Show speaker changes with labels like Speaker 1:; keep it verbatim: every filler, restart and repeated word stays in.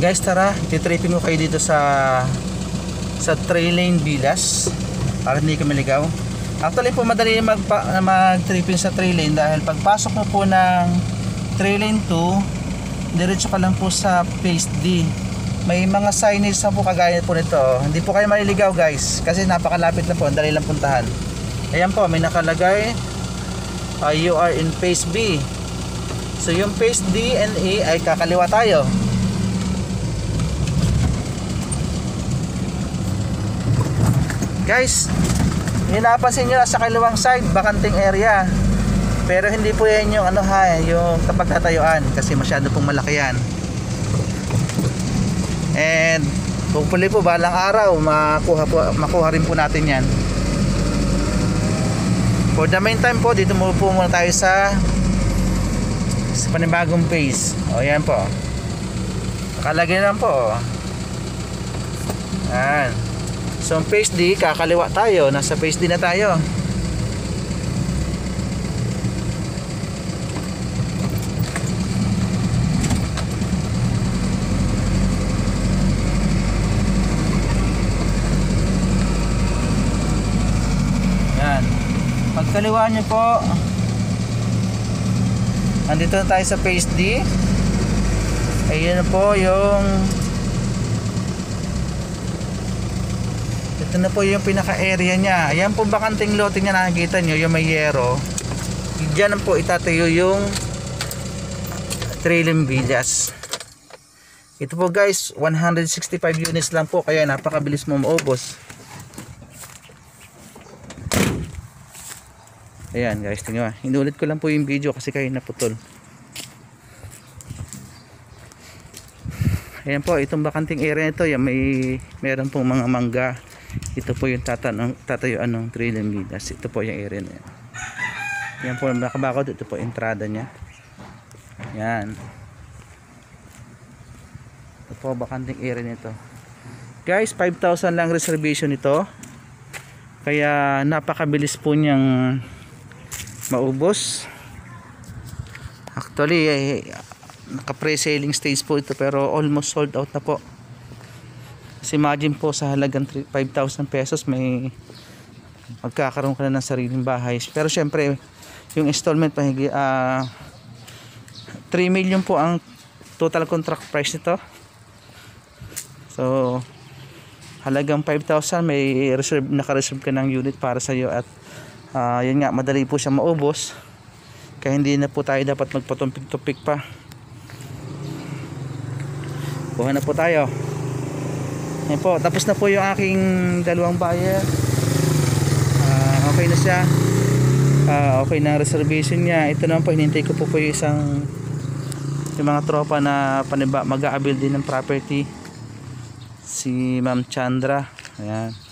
Speaker 1: Guys, tara, titripin ko kayo dito sa sa three lane Vilas para hindi ka maligaw. Actually po madali mag-tripping sa three lane dahil pagpasok mo po ng three lane two, diretso ka lang po sa Phase D. May mga signage na po kagaya po nito. Hindi po kayo maliligaw guys kasi napakalapit na po, dali lang puntahan. Ayan po, may nakalagay uh, you are in Phase B. So yung Phase D and E ay kakaliwa tayo. Guys, yung napansin nyo sa kaliwang side, bakanting area. Pero hindi po yan yung ano ha, yung kapag tatayuan kasi masyado pong malaki yan. And hopefully po balang araw makuha, po, makuha rin po natin yan. For the meantime po, dito mo po muna tayo sa sa panibagong phase. O yan po, nakalagay lang po. Yan. So Phase D, kakaliwa tayo. Nasa Phase D na tayo. Yan. Pagkaliwa nyo po, andito na tayo sa Phase D. Ayun na po yung ito na po yung pinaka-area niya. Ayan po bakanting lote niya, nakikita nyo yung may yero. Diyan po itatayo yung three lane Vilas. Ito po guys, one hundred sixty-five units lang po, kaya napakabilis mo maubos. Ayan guys, tingnan mo. Inulit ko lang po yung video kasi kayo naputol. Ayan po, itong bakanting area nito, yan may meron pong mga mangga. Ito po yung tatanong, tatayuan ng three lane Vilas. Ito po yung area na yan. Yan po yung nakabakod. Ito po entrada nya. Yan. Ito po bakanting area nito. Guys, five thousand lang reservation ito. Kaya napakabilis po niyang maubos. Actually, eh, naka-pre-selling stage po ito pero almost sold out na po. Kasi imagine po sa halagang five thousand pesos may magkakaroon ka na ng sariling bahay. Pero syempre yung installment mahigi uh, three million po ang total contract price nito. So halagang five thousand may reserve, naka-reserve ka ng unit para sa iyo at uh, yun nga, madali po siya maubos. Kaya hindi na po tayo dapat magpatumpik-tupik pa. Kuha na po tayo. Ayan po, tapos na po yung aking dalawang buyer. uh, Okay na siya. uh, Okay na reservation niya. Ito naman po, hinintay ko po po yung isang yung mga tropa na paniba, mag-aabil din ng property. Si Ma'am Chandra. Ayan.